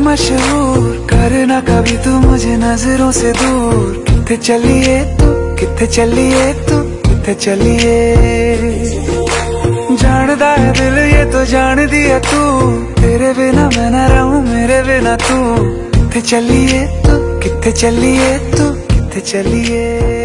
मशहूर, करना कभी तू मुझे नजरों से दूर। किथे चलिए तू, किथे चलिए तू, किथे चलिए। जानदा है दिल ये तो जान दिया तू, तेरे बिना मैं ना रहूं मेरे बिना तू। किथे चलिए तू, किथे चलिए तू, किथे चलिए।